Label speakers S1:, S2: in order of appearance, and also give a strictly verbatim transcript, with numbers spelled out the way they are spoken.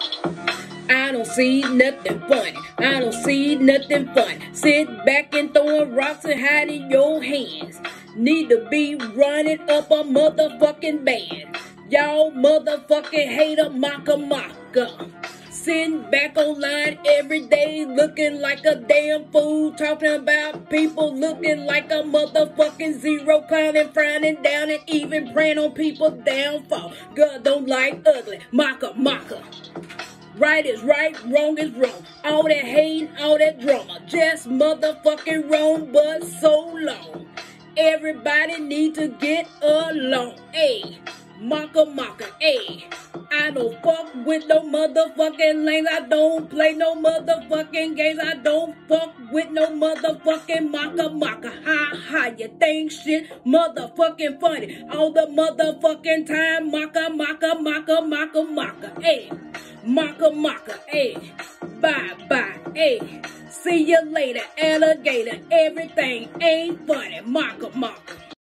S1: I don't see nothing funny. I don't see nothing fun. Sit back and throwing rocks and hiding your hands. Need to be running up a motherfucking band. Y'all motherfucking hater maka maka. Sitting back online every day looking like a damn fool. Talking about people looking like a motherfucking zero. Clowning, frowning down and even praying on people's downfall. God don't like ugly. Maka maka. Right is right, wrong is wrong. All that hate, all that drama. Just motherfucking wrong, but so long. Everybody need to get along. Ayy, maka maka, ayy. I don't fuck with no motherfucking lanes. I don't play no motherfucking games. I don't fuck with no motherfucking maka maka. Ha ha, you think shit motherfucking funny. All the motherfucking time. Maka maka maka maka maka. Ayy, maka maka. Ayy, bye bye. Ayy, see you later, alligator. Everything ain't funny. Maka maka.